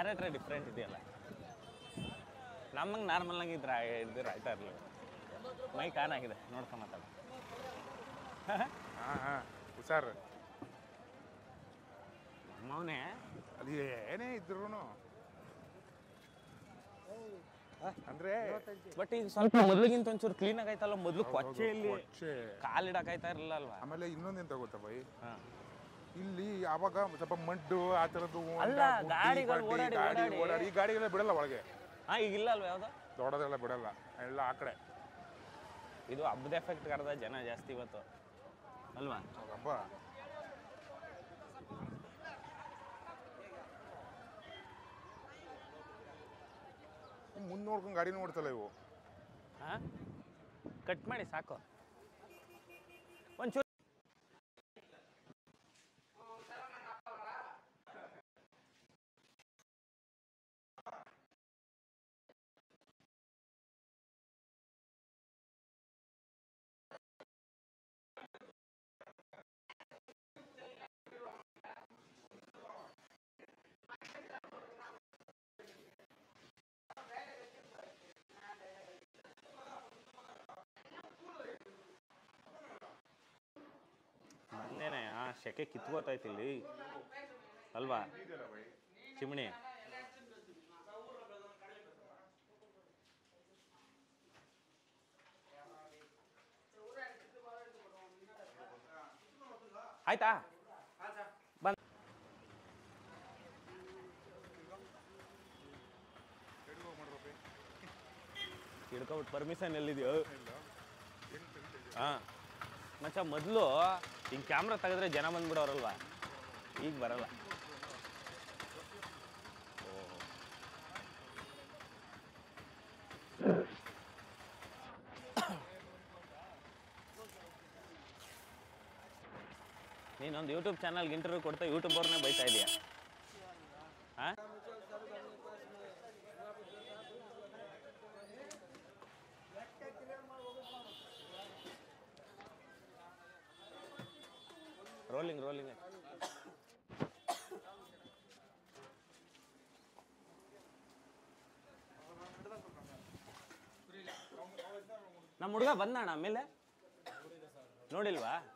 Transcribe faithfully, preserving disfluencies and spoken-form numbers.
ಕ್ಯಾರೆಕ್ಟ್ರೇ different ಇದೆಯಲ್ಲ. ನಮ್ಮಂಗೆ ನಾರ್ಮಲ್ನಾಗಿ ಇದ್ರೆ ಇದ್ರೆ ಆಯ್ತಾ ಇರಲಿಲ್ಲ. ಮೈಕ್ ಆನ್ ಆಗಿದೆ, ನೋಡ್ಕೊಂಡು ಮಾತಾಡ. ಹಾಂ ಹಾಂ ಹುಷಾರು. ನಮ್ಮವನೇ ಅದು ಏನೇ ಇದ್ರು ಅಂದ್ರೆ ಬಟ್ ಈಗ ಸ್ವಲ್ಪ ಮೊದಲಿಗಿಂತ ಒಂಚೂರು ಕ್ಲೀನ್ ಆಗೈತಲ್ಲ. ಮೊದಲು ಕೊಚ್ಚೆಯಲ್ಲಿ ಕಾಲಿಡಕಾಯ್ತಾ ಇರಲಿಲ್ಲ ಅಲ್ವಾ. ಆಮೇಲೆ ಇನ್ನೊಂದೆಂತ ಗೊತ್ತಾ ಬೈ, ಹಾಂ ಇಲ್ಲಿ ಆವಾಗ ಸ್ವಲ್ಪ ಮಡ್ಡು ಆ ಥರದ್ದು ಅಲ್ಲ, ಗಾಡಿಗಳು ಓಡಾಡಿ ಗಾಡಿ ಓಡಾಡಿ ಈ ಗಾಡಿಗೆಲ್ಲ ಬಿಡಲ್ಲ ಒಳಗೆ. ಹಾಂ ಈಗಿಲ್ಲ ಅಲ್ವಾ ಯಾವುದು ದೊಡ್ಡದೆಲ್ಲ ಬಿಡಲ್ಲ, ಎಲ್ಲ ಆ ಕಡೆ. ಇದು ಹಬ್ಬದ ಎಫೆಕ್ಟ್ ಕರೆದ ಜನ ಜಾಸ್ತಿ ಇವತ್ತು ಅಲ್ವಾ. ಹಬ್ಬ ಮುಂದೆ ನೋಡ್ಕೊಂಡು ಗಾಡಿ ನೋಡ್ತಲ್ಲ ಇವು. ಹಾಂ ಕಟ್ ಮಾಡಿ ಸಾಕು ಒಂಚೂರು. ಬಂದೇನೆ ಆ ಸೆಕೆ ಕಿತ್ಕೋತೈತಿ ಇಲ್ಲಿ ಅಲ್ವಾ ಚಿಮಣಿ. ಆಯ್ತಾ ಬಂದ್ ಹಿಡ್ಕೊಬಿಟ್ಟು ಪರ್ಮಿಷನ್ ಎಲ್ಲಿದೆಯೋ. ಹಾಂ ಮಚ್ಚ ಮೊದಲು ಹಿಂಗೆ ಕ್ಯಾಮ್ರಾ ತೆಗೆದ್ರೆ ಜನ ಬಂದ್ಬಿಡೋರಲ್ವಾ, ಈಗ ಬರಲ್ಲ. ಓಹೋ ನೀನೊಂದು ಯೂಟ್ಯೂಬ್ ಚಾನಲ್ಗೆ ಇಂಟರ್ವ್ಯೂ ಕೊಡ್ತಾ ಯೂಟ್ಯೂಬರ್ನೇ ಬೈತಾ ಇದೆಯಾ? ಹಾಂ ರೋಲಿಂಗ್ ರೋಲಿಂಗ್ ನಮ್ಮ ಹುಡುಗ ಬಂದಣ್ಣ ಆಮೇಲೆ ನೋಡಿಲ್ವಾ?